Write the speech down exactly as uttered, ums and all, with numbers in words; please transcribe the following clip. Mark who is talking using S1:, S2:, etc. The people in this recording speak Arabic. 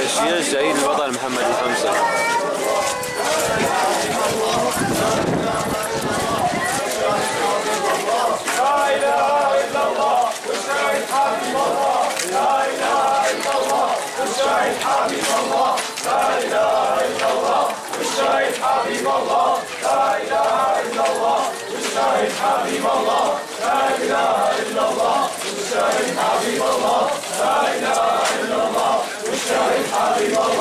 S1: الشيش شهيد البطل محمد الخمسة.
S2: لا إله إلا الله والشهيد حبيب الله. لا إله إلا الله والشهيد حبيب الله. لا إله إلا الله والشهيد حبيب الله. لا إله إلا الله والشهيد حبيب الله. لا إله إلا الله والشهيد حبيب الله. لا إله إلا الله والشهيد حبيب الله.